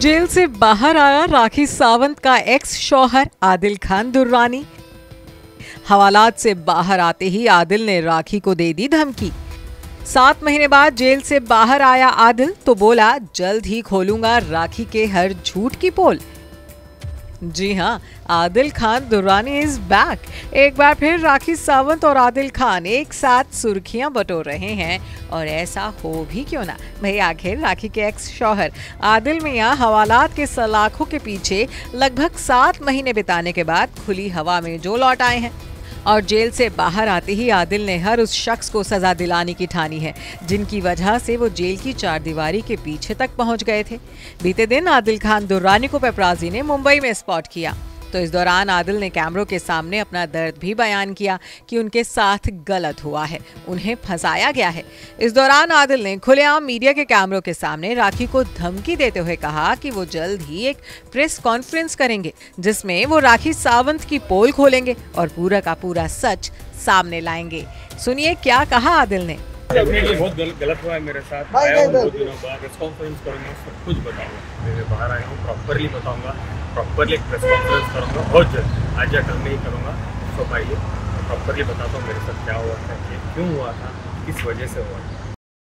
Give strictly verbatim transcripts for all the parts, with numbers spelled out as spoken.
Jail से बाहर आया राखी सावंत का एक्स शौहर आदिल खान दुर्रानी। हवालात से बाहर आते ही आदिल ने राखी को दे दी धमकी। सात महीने बाद जेल से बाहर आया आदिल तो बोला, जल्द ही खोलूंगा राखी के हर झूठ की पोल। जी हां, आदिल खान दुर्रानी इज बैक। एक बार फिर राखी सावंत और आदिल खान एक साथ सुर्खियां बटोर रहे हैं, और ऐसा हो भी क्यों ना। भाई आखिर राखी के एक्स शौहर आदिल मियां हवालात के सलाखों के पीछे लगभग सात महीने बिताने के बाद खुली हवा में जो लौट आए हैं, और जेल से बाहर आते ही आदिल ने हर उस शख्स को सजा दिलाने की ठानी है जिनकी वजह से वो जेल की चारदीवारी के पीछे तक पहुंच गए थे। बीते दिन आदिल खान दुर्रानी को पेपराजी ने मुंबई में स्पॉट किया, तो इस दौरान आदिल ने कैमरों के सामने अपना दर्द भी बयान किया कि उनके साथ गलत हुआ है, उन्हें फंसाया गया है। इस दौरान आदिल ने खुलेआम मीडिया के कैमरों के सामने राखी को धमकी देते हुए कहा कि वो जल्द ही एक प्रेस कॉन्फ्रेंस करेंगे जिसमें वो राखी सावंत की पोल खोलेंगे और पूरा का पूरा सच सामने लाएंगे। सुनिए क्या कहा आदिल ने। बहुत गल, गलत हुआ है मेरे साथ। आया हूँ दो दिनों बाद, प्रेस कॉन्फ्रेंस करूँगा, सब कुछ बताऊँगा। मैं बाहर आया हूँ, प्रॉपरली बताऊँगा, प्रॉपरली प्रेस कॉन्फ्रेंस करूँगा, बहुत जल्द, आज या कल में ही करूँगा। सब आइए, प्रॉपरली बताता हूँ मेरे साथ क्या हुआ था, क्यों हुआ था, किस वजह से हुआ था।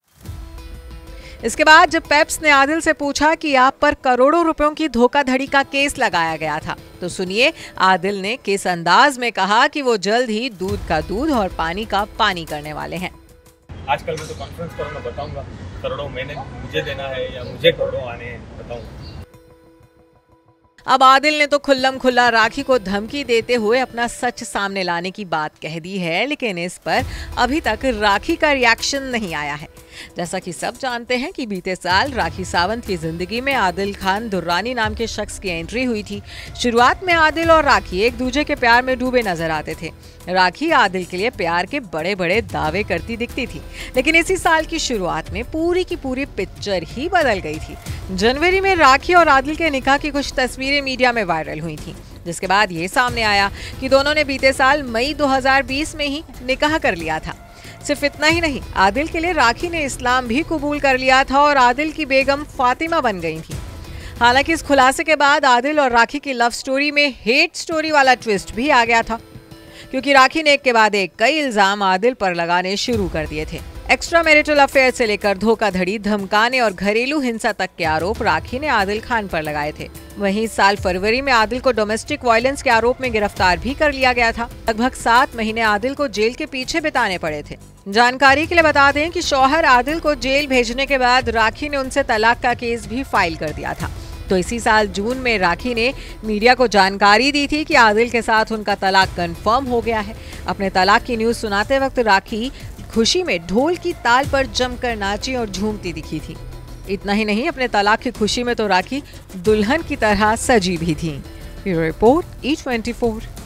इसके बाद जब पेप्स ने आदिल से पूछा कि आप पर करोड़ों रुपयों की धोखाधड़ी का केस लगाया गया था, तो सुनिए आदिल ने किस अंदाज में कहा कि वो जल्द ही दूध का दूध और पानी का पानी करने वाले हैं। आजकल मैं तो कॉन्फ्रेंस करूँगा, बताऊँगा करोड़ों मैंने मुझे देना है या मुझे करोड़ों आने हैं, बताऊँगा। अब आदिल ने तो खुल्लम खुल्ला राखी को धमकी देते हुए अपना सच सामने लाने की बात कह दी है, लेकिन इस पर अभी तक राखी का रिएक्शन नहीं आया है। जैसा कि सब जानते हैं कि बीते साल राखी सावंत की जिंदगी में आदिल खान दुर्रानी नाम के शख्स की एंट्री हुई थी। शुरुआत में आदिल और राखी एक दूसरे के प्यार में डूबे नजर आते थे। राखी आदिल के लिए प्यार के बड़े बड़े दावे करती दिखती थी, लेकिन इसी साल की शुरुआत में पूरी की पूरी पिक्चर ही बदल गई थी। जनवरी में राखी और आदिल के निकाह की कुछ तस्वीरें मीडिया में वायरल हुई थी, जिसके बाद ये सामने आया कि दोनों ने बीते साल मई दो हज़ार बीस में ही निकाह कर लिया था। सिर्फ इतना ही नहीं, आदिल के लिए राखी ने इस्लाम भी कबूल कर लिया था और आदिल की बेगम फातिमा बन गई थी। हालांकि इस खुलासे के बाद आदिल और राखी की लव स्टोरी में हेट स्टोरी वाला ट्विस्ट भी आ गया था, क्योंकि राखी ने एक के बाद एक कई इल्जाम आदिल पर लगाने शुरू कर दिए थे। एक्स्ट्रा मैरिटल अफेयर से लेकर धोखाधड़ी, धमकाने और घरेलू हिंसा तक के आरोप राखी ने आदिल खान पर लगाए थे। वहीं इस साल फरवरी में आदिल को डोमेस्टिक वायलेंस के आरोप में गिरफ्तार भी कर लिया गया था। लगभग सात महीने आदिल को जेल के पीछे बिताने पड़े थे। जानकारी के लिए बता दें कि शौहर आदिल को जेल भेजने के बाद राखी ने उनसे तलाक का केस भी फाइल कर दिया था। तो इसी साल जून में राखी ने मीडिया को जानकारी दी थी कि आदिल के साथ उनका तलाक कंफर्म हो गया है। अपने तलाक की न्यूज सुनाते वक्त राखी खुशी में ढोल की ताल पर जमकर नाची और झूमती दिखी थी। इतना ही नहीं, अपने तलाक की खुशी में तो राखी दुल्हन की तरह सजी भी थी। Bureau report E twenty four.